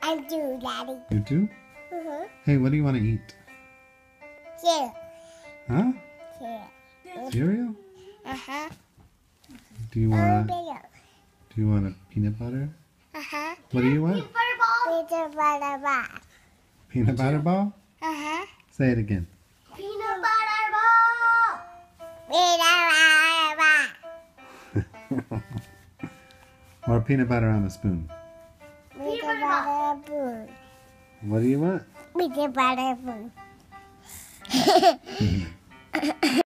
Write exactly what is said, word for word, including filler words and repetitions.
I do, Daddy. You do? Mm-hmm. Hey, what do you want to eat? Cereal. Huh? Cereal. Cereal? Uh-huh. Do you Oh, want? cereal. Do you want a peanut butter? Uh-huh. What do you want? Peanut butter ball. Peanut butter ball. Peanut butter ball? Uh-huh. Say it again. Peanut butter ball. Peanut butter ball. Or peanut butter on a spoon. Peanut butter spoon. What do you want? Peanut butter spoon.